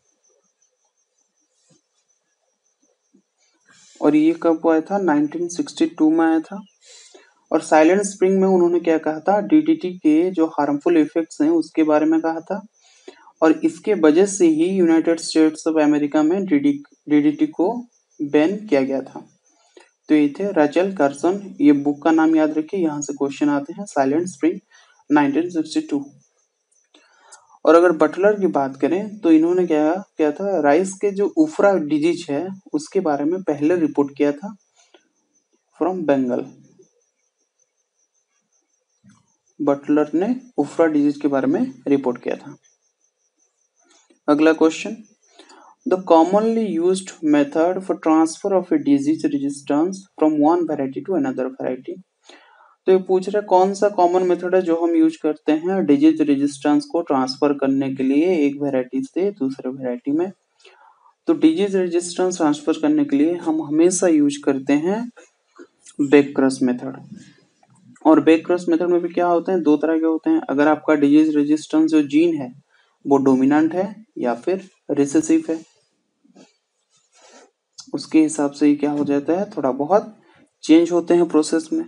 और ये कब आया था, नाइनटीन सिक्सटी टू में आया था। और साइलेंट स्प्रिंग में उन्होंने क्या कहा था, डीडीटी के जो हार्मफुल इफेक्ट्स हैं उसके बारे में कहा था। और इसके वजह से ही यूनाइटेड स्टेट्स ऑफ अमेरिका में डीडीटी को बैन किया गया था। तो ये थे रैचल कार्सन। ये बुक का नाम याद रखिए, यहाँ से क्वेश्चन आते हैं, Silent Spring nineteen sixty two. और अगर बटलर की बात करें तो इन्होंने क्या किया था, राइस के जो उफरा डिजीज है उसके बारे में पहले रिपोर्ट किया था फ्रॉम बंगाल। बटलर ने उफरा डिजीज के बारे में रिपोर्ट किया था। अगला question, the commonly used method for transfer of a disease resistance from one variety to another variety. तो ये पूछ रहे कौन सा कॉमन मेथड है जो हम यूज करते हैं डिजीज रेजिस्टेंस को ट्रांसफर करने के लिए एक वैरायटी से दूसरे वैरायटी में। तो डिजीज रेजिस्टेंस ट्रांसफर करने के लिए हम हमेशा यूज करते हैं बेकरस मेथड। और बेकरस मेथड में भी क्या होते हैं, दो तरह के होते हैं। अगर आपका डिजीज रेजिस्टेंस जो जीन है वो डोमिनेंट है या फिर रिसेसिव है, उसके हिसाब से ही क्या हो जाता है, थोड़ा बहुत चेंज होते हैं प्रोसेस में।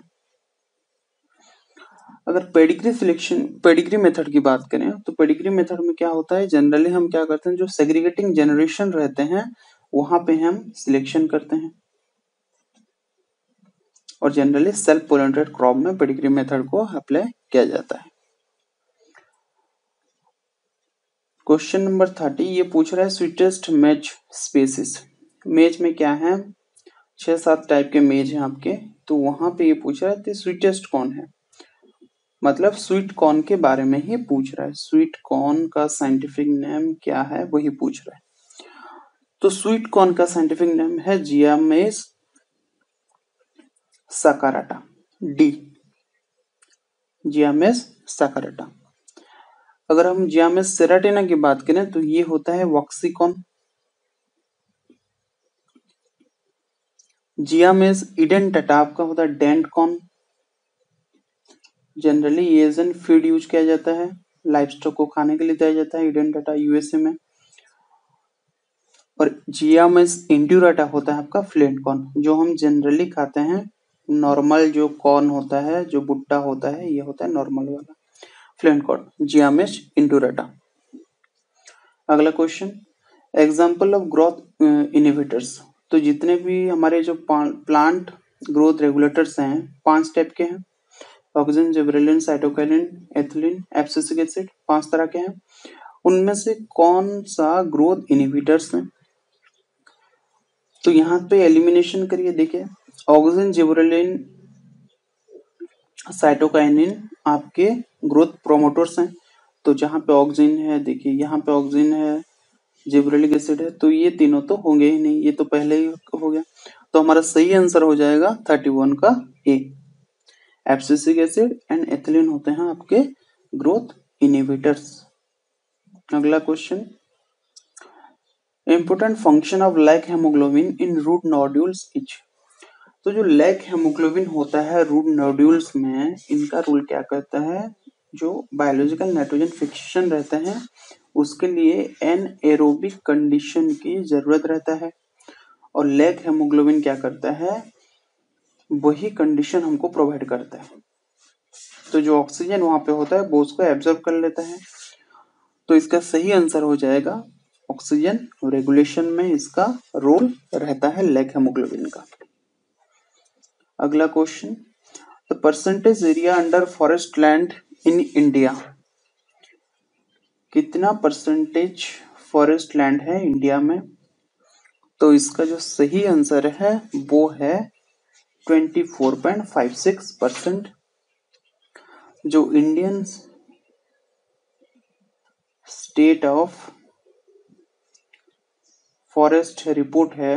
अगर पेडिग्री सिलेक्शन पेडिग्री मेथड की बात करें तो पेडिग्री मेथड में क्या होता है, जनरली हम क्या करते हैं, जो सेग्रीगेटिंग जनरेशन रहते हैं वहां पे हम सिलेक्शन करते हैं। और जनरली सेल्फ पोलेंटेड क्रॉप में पेडिग्री मेथड को अप्लाई किया जाता है। क्वेश्चन नंबर थर्टी, ये पूछ रहा है स्वीटेस्ट मेज स्पीसीज। मेज में क्या है, छह सात टाइप के मेज हैं आपके। तो वहां पे ये पूछ रहा है स्वीटेस्ट कौन है, मतलब स्वीट कॉर्न के बारे में ही पूछ रहा है। स्वीट कॉर्न का साइंटिफिक नेम क्या है वही पूछ रहा है। तो स्वीट कॉर्न का साइंटिफिक नेम है जियामेस साकाराटा, डी, जियामेस साकाराटा। अगर हम जियामेस सेराटिना की बात करें तो ये होता है वॉक्सिकॉन। जियामेस इडेंटटा आपका होता है डेंटकॉन। जनरली ये एज एन फीड यूज किया जाता है, लाइवस्टॉक को खाने के लिए दिया जाता है इडेंटटा यूएसए में। और जियामेस इंड्यूराटा होता है आपका फ्लेंट कॉर्न, जो हम जनरली खाते हैं। नॉर्मल जो कॉर्न होता है, जो भुट्टा होता है, ये होता है नॉर्मल वाला फ्लेंट कॉर्न, जियामेस इंड्यूराटा। अगला question, example of growth inhibitors. तो जितने भी हमारे जो प्लांट ग्रोथ रेगुलेटर्स हैं पांच टाइप के हैं, auxin, gibberellin, cytokinin, ethylene, abscisic acid, पांच तरह के हैं। उनमें से कौन सा ग्रोथ इनहिबिटर्स है, तो यहाँ पे एलिमिनेशन करिए। देखिए ऑक्सिन, जिबरेलिन, साइटोकाइनिन आपके ग्रोथ प्रोमोटर्स हैं। तो जहाँ पे ऑक्सिन है, देखिए यहाँ पे ऑक्सिन है, जिबरेलिक एसिड है, तो ये तीनों तो होंगे ही नहीं, ये तो पहले ही हो गया। तो हमारा सही आंसर हो जाएगा थर्टी वन का A, abscisic acid and ethylene होते हैं आपके ग्रोथ इनहिबिटर्स। अगला question, important function of leghaemoglobin in root nodules is. तो जो लैक हेमोग्लोबिन होता है रूट नोड्यूल्स में, इनका रूल क्या कहता है, जो बायोलॉजिकल नाइट्रोजन फिक्सेशन रहते हैं उसके लिए एन एरोबिक कंडीशन की जरूरत रहता है। और लैक हेमोग्लोबिन क्या करता है, वही कंडीशन हमको प्रोवाइड करता है। तो जो ऑक्सीजन वहां पे होता है वो उसको एब्जॉर्ब कर लेता है। तो इसका सही आंसर हो जाएगा ऑक्सीजन रेगुलेशन में इसका रोल रहता है लैक हेमोग्लोबिन का। अगला question, the percentage area under forest land in India. कितना परसेंटेज फॉरेस्ट लैंड है इंडिया में? तो इसका जो सही आंसर है वो है twenty four point five six percent. जो Indian state of forest report है,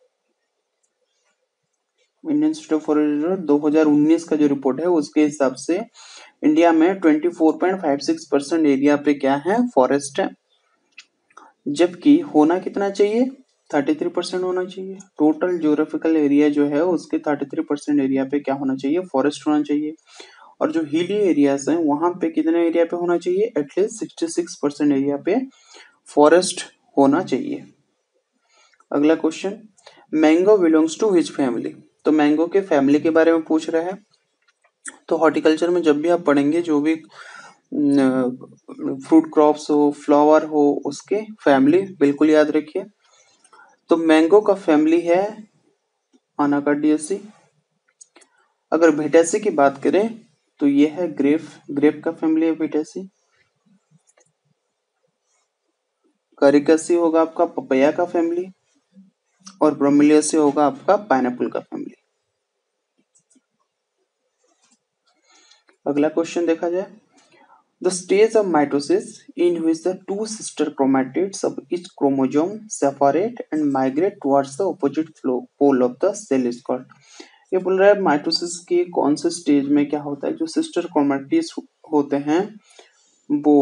इंडियन स्टेट ऑफ फॉरेस्ट दो हज़ार उन्नीस का जो रिपोर्ट है उसके हिसाब से इंडिया में twenty four point five six percent area पे क्या है? फॉरेस्ट है। जबकि होना कितना चाहिए? थर्टी थ्री परसेंट होना चाहिए। टोटल ज्योग्राफिकल एरिया जो है उसके थर्टी थ्री परसेंट एरिया पे क्या होना चाहिए? फॉरेस्ट होना चाहिए। और जो हिली एरियाज हैं वहां पे कितने एरिया पे होना चाहिए? At least sixty six percent area पे फॉरेस्ट होना चाहिए। अगला question, mango belongs to which family? तो मैंगो के फैमिली के बारे में पूछ रहा है। तो हॉर्टिकल्चर में जब भी आप पढ़ेंगे जो भी फ्रूट क्रॉप्स हो, फ्लावर हो, उसके फैमिली बिल्कुल याद रखिए। तो मैंगो का फैमिली है अनाकार्डियेसी। अगर भेटेसी की बात करें तो ये है ग्रेप, ग्रेप का फैमिली है भेटेसी। करिकसी होगा आपका पपैया का फैमिली, और ब्रोमेलियासी होगा आपका पाइनएप्पल का फैमिली। अगला क्वेश्चन देखा जाए, the stage of mitosis in which the two sister chromatids of each chromosome separate and migrate towards the opposite pole of the cell is called. ये बोल रहा है माइटोसिस के कौन से स्टेज में क्या होता है? जो सिस्टर क्रोमैटिड्स होते हैं वो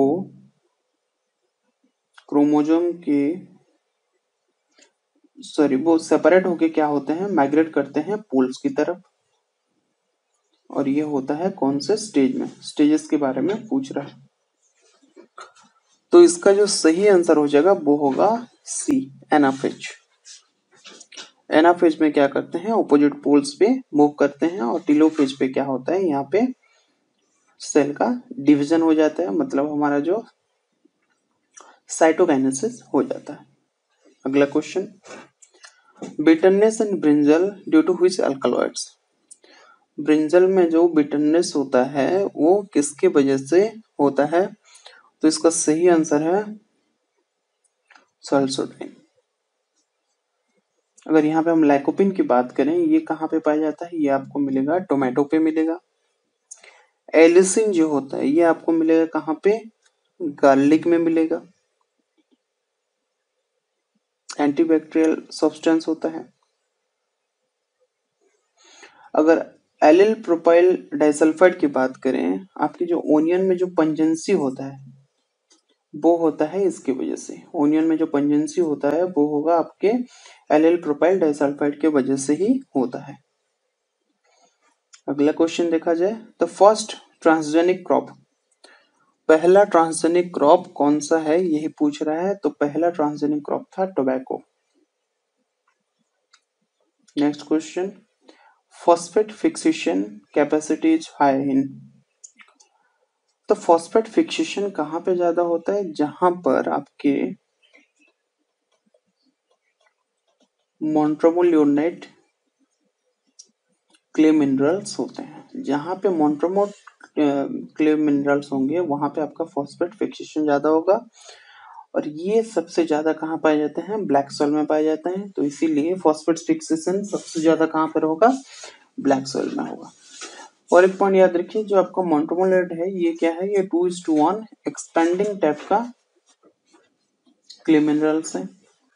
क्रोमोसोम के सॉरी वो सेपरेट होके क्या होते हैं? माइग्रेट करते हैं पोल्स की तरफ। और ये होता है कौन से स्टेज में? स्टेजेस के बारे में पूछ रहा है। तो इसका जो सही आंसर हो जाएगा वो होगा सी, एनाफेज। एनाफेज में क्या करते हैं? ऑपोजिट पोल्स पे मूव करते हैं। और टेलोफेज पे क्या होता है? यहाँ पे सेल का डिवीजन हो जाता है, मतलब हमारा जो साइटोकाइनेसिस हो जाता है। अगला question, bitterness in brinjal due to which alkaloids? Brinjal में जो बिटरनेस होता है वो किसके वजह से होता है? तो इसका सही आंसर है सल्सोडाइन। अगर यहाँ पे हम लाइकोपिन की बात करें, ये कहाँ पे पाया जाता है? ये आपको मिलेगा टोमेटो पे मिलेगा। एलिसिन जो होता है ये आपको मिलेगा कहाँ पे? गार्लिक में मिलेगा। एंटीबैक्टीरियल सब्सटेंस होता है। अगर एलिल प्रोपाइल डाइसल्फाइड की बात करें, आपकी जो ओनियन में जो पंजेंसी होता है वो होता है इसकी वजह से। ओनियन में जो पंजेंसी होता है वो होगा आपके एलिल प्रोपाइल डाइसल्फाइड के वजह से ही होता है। अगला क्वेश्चन देखा जाए, द फर्स्ट ट्रांसजेनिक क्रॉप, पहला ट्रांसजेनिक क्रॉप कौन सा है यही पूछ रहा है। तो पहला ट्रांसजेनिक क्रॉप था tobacco. Next question, phosphate fixation capacity is high in? तो फॉस्फेट फिक्सेशन कहाँ पे ज्यादा होता है? जहां पर आपके मोनोट्रोमोलियोनेट क्ले मिनरल्स होते हैं। जहां पे मोनोट्रोमो क्ले मिनरल्स होंगे वहां पे आपका फॉस्फेट फिक्सेशन ज्यादा होगा। और ये सबसे ज्यादा कहाँ पाए जाते हैं? ब्लैक सॉइल में पाए जाते हैं। तो इसीलिए फॉस्फेट फिक्सेशन सबसे ज्यादा कहाँ पर होगा? ब्लैक सॉइल में होगा। और एक पॉइंट याद रखिए, जो आपका मोनोट्रोमोलेट है ये क्या है? ये two is to one expanding type का क्ले मिनरल्स है।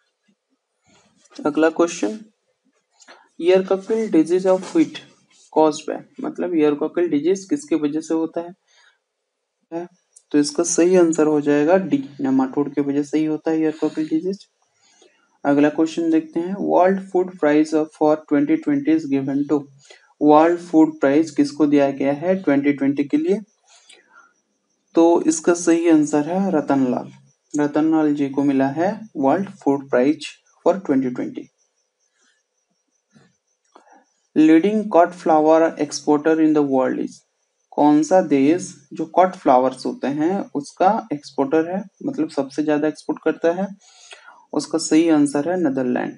अगला question, ear cockle disease of wheat caused by, मतलब ईयरकॉकिल डिजीज किसकी वजह से होता है? है तो इसका सही आंसर हो जाएगा डी, नेमाटोड की वजह से ही होता है ईयरकॉकिल डिजीज। अगला क्वेश्चन देखते हैं, world food prize for twenty twenty is given to? World food prize किसको दिया गया है ट्वेंटी ट्वेंटी के लिए? तो इसका सही आंसर है रतनलाल। रतनलाल जी को मिला है world food prize for twenty twenty. Leading cut flower exporter in the world is? कौन सा देश जो कॉट फ्लावर्स होते हैं उसका एक्सपोर्टर है, मतलब सबसे ज्यादा एक्सपोर्ट करता है? उसका सही आंसर है नेदरलैंड।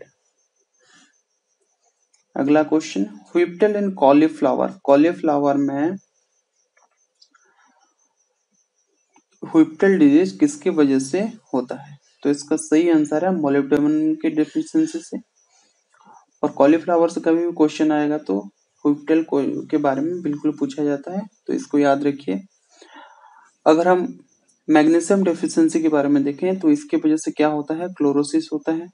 अगला question, whiptail in cauliflower, cauliflower में व्हिप्टल डिजीज किसकी वजह से होता है? तो इसका सही आंसर है मोलिब्डेनम की डेफिशिएंसी से। और कॉलीफ्लावर से कभी भी क्वेश्चन आएगा तो व्हिप्टल के बारे में बिल्कुल पूछा जाता है, तो इसको याद रखिए। अगर हम मैग्नीशियम डेफिशिएंसी के बारे में देखें तो इसकी वजह से क्या होता है? क्लोरोसिस होता है।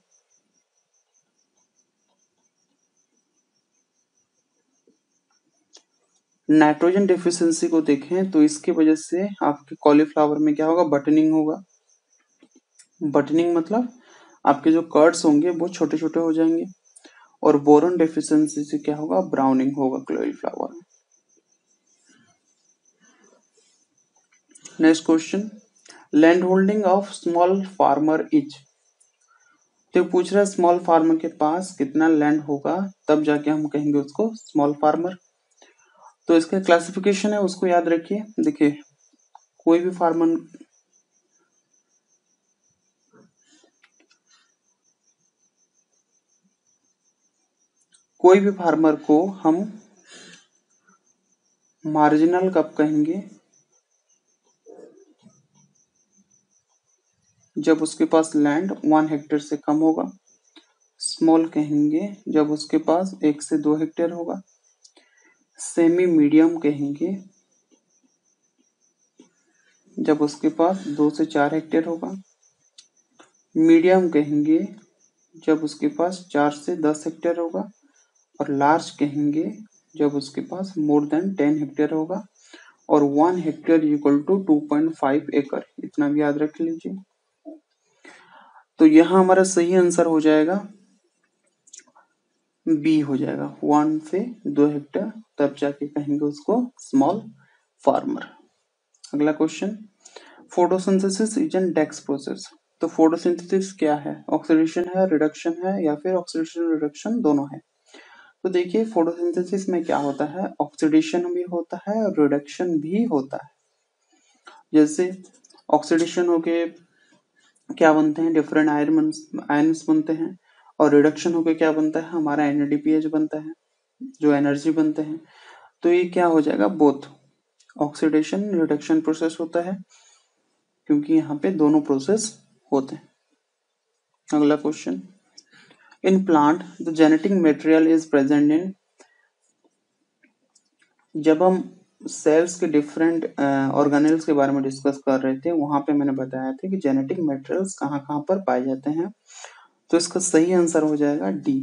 नाइट्रोजन डेफिशिएंसी को देखें तो इसकी वजह से आपके कॉलीफ्लावर में क्या होगा? बटनिंग होगा। बटनिंग मतलब आपके जो कर्ड्स होंगे वो छोटे छोटे हो जाएंगे। और बोरॉन डेफिशिएंसी से क्या होगा? ब्राउनिंग होगा कॉलीफ्लावर में। Next question, land holding of small farmer is. तो पूछ रहा है स्मॉल फार्मर के पास कितना लैंड होगा तब जाके हम कहेंगे उसको स्मॉल फार्मर। तो इसका क्लासिफिकेशन है उसको याद रखिए। देखिए कोई भी फार्मर कोई भी फार्मर को हम मार्जिनल कब कहेंगे? जब उसके पास लैंड वन हेक्टेयर से कम होगा। स्मॉल कहेंगे जब उसके पास एक से दो हेक्टेयर होगा। सेमी मीडियम कहेंगे जब उसके पास दो से चार हेक्टेयर होगा। मीडियम कहेंगे जब उसके पास चार से दस हेक्टेयर होगा। और लार्ज कहेंगे जब उसके पास मोर देन टेन हेक्टेयर होगा। और one hectare equal to two point five एकड़, इतना भी याद रख लीजिए। तो यहाँ हमारा सही आंसर हो जाएगा बी हो जाएगा, वन से दो हेक्टेयर, तब जाके कहेंगे उसको स्मॉल फार्मर। अगला question, photosynthesis is an redox process. तो फोटोसिंथेसिस क्या है? ऑक्सीडेशन है, रिडक्शन है, या फिर ऑक्सीडेशन रिडक्शन दोनों है? तो देखिए फोटोसिंथेसिस में क्या होता है? ऑक्सीडेशन भी होता है और रिडक्शन भी होता है। जैसे ऑक्सीडेशन होके क्या बनते हैं? डिफरेंट आयरन आयन्स बनते हैं। और रिडक्शन होके क्या बनता है? हमारा N A D P H बनता है, जो एनर्जी बनते हैं। तो ये क्या हो जाएगा? बोथ ऑक्सीडेशन रिडक्शन प्रोसेस होता है, क्योंकि यहाँ पे दोनों प्रोसेस होते हैं। अगला question, in plant the genetic material is present in. जब हम सेल्स के डिफरेंट ऑर्गेनेल्स के बारे में डिस्कस कर रहे थे वहां पे मैंने बताया था कि जेनेटिक मटेरियल्स कहाँ कहाँ पर पाए जाते हैं। तो इसका सही आंसर हो जाएगा डी,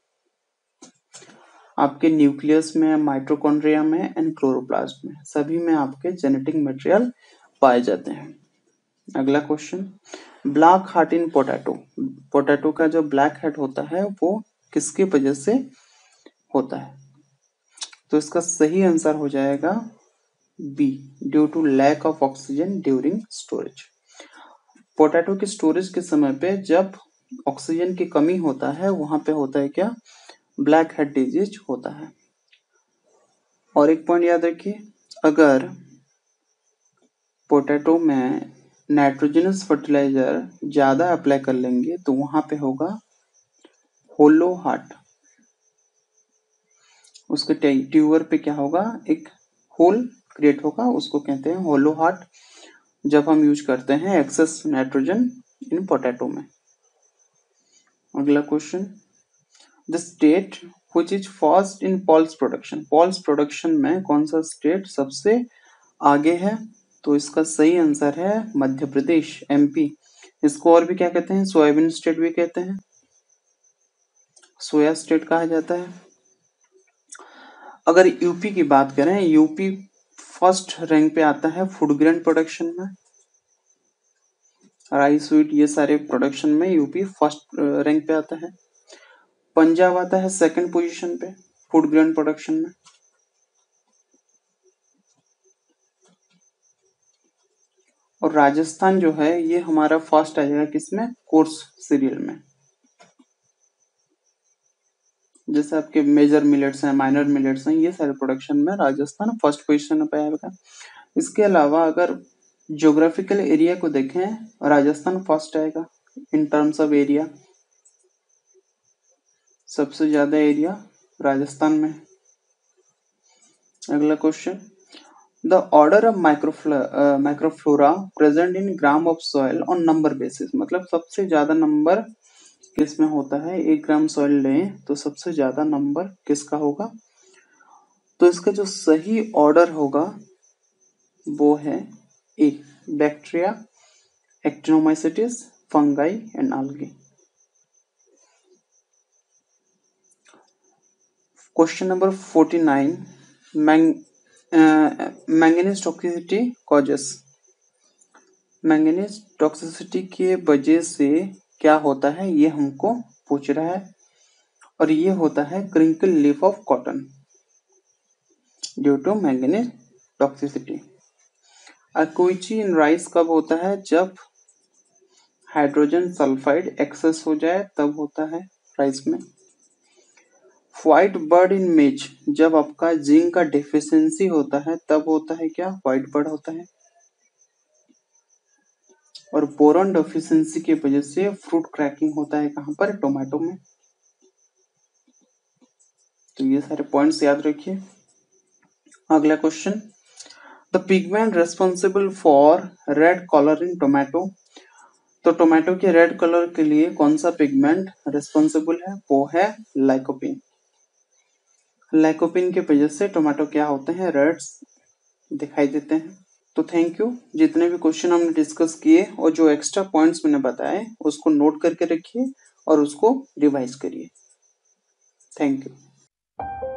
आपके न्यूक्लियस में, माइटोकॉन्ड्रिया में एंड क्लोरोप्लास्ट में, सभी में आपके जेनेटिक मटेरियल पाए जाते हैं। अगला question, black heart in potato. Potato का जो ब्लैक हेड होता है वो किसकी वजह से होता है? तो इसका सही आंसर हो जाएगा B, due to lack of oxygen during storage. Potato की स्टोरेज के समय पे जब ऑक्सीजन की कमी होता है वहां पे होता है क्या? ब्लैक हेड डिजीज होता है। और एक पॉइंट याद रखिए, अगर पोटैटो में नाइट्रोजनस फर्टिलाइजर ज्यादा अप्लाई कर लेंगे तो वहां पे होगा होलो हार्ट। उसके ट्यूबर पे क्या होगा? एक होल क्रिएट होगा, उसको कहते हैं होलो हार्ट, जब हम यूज करते हैं एक्सेस नाइट्रोजन इन पोटैटो में। अगला question, the state which is first in pulse production. Pulse production में कौन सा स्टेट सबसे आगे है? तो इसका सही आंसर है मध्य प्रदेश, एम पी। इसको और भी क्या कहते हैं? सोयाबीन स्टेट भी कहते हैं, सोया स्टेट कहा जाता है। अगर यूपी की बात करें, यूपी फर्स्ट रैंक पे आता है फूड ग्रेन प्रोडक्शन में, राइस स्वीट ये सारे प्रोडक्शन में यूपी फर्स्ट रैंक पे आता है। पंजाब आता है सेकंड पोजीशन पे फूड ग्रेन प्रोडक्शन में। और राजस्थान जो है ये हमारा फर्स्ट आ जाएगा किसमें? कोर्स सीरियल में। जैसे आपके मेजर मिलेट्स हैं, माइनर मिलेट्स हैं, ये सारे प्रोडक्शन में राजस्थान फर्स्ट पोजीशन पे आएगा। इसके अलावा अगर ज्योग्राफिकल एरिया को देखें, राजस्थान फर्स्ट आएगा इन टर्म्स ऑफ एरिया, सबसे ज्यादा एरिया राजस्थान में। अगला question, the order of microflora present in gram of soil on number basis, मतलब सबसे ज्यादा नंबर किस में होता है, एक ग्राम सॉइल लें तो सबसे ज्यादा नंबर किसका होगा, तो इसका जो सही ऑर्डर होगा वो है A, bacteria, actinomycetes, fungi and algae। Question number forty nine, manganese toxicity causes. Manganese toxicity के वजह से क्या होता है ये हमको पूछ रहा है, और ये होता है crinkle leaf of cotton due to manganese toxicity. अक्विची इन राइस कब होता है, जब हाइड्रोजन सल्फाइड एक्सेस हो जाए तब होता है राइस में। व्हाइट बर्ड इन मेज, जब आपका जिंक का डिफिशियंसी होता है तब होता है क्या, व्हाइट बर्ड होता है। और बोरॉन डेफिशिएंसी की वजह से फ्रूट क्रैकिंग होता है कहां पर, टोमेटो में। तो ये सारे पॉइंट्स याद रखिए। अगला question, the pigment responsible for red colour in tomato. तो टोमेटो के रेड कलर के लिए कौन सा पिगमेंट रेस्पॉन्सिबल है, वो है लाइकोपिन। लाइकोपिन की वजह से टोमेटो क्या होते हैं, रेड्स दिखाई देते हैं। तो थैंक यू, जितने भी क्वेश्चन हमने डिस्कस किए और जो एक्स्ट्रा पॉइंट्स मैंने बताए उसको नोट करके रखिए और उसको रिवाइज करिए। Thank you.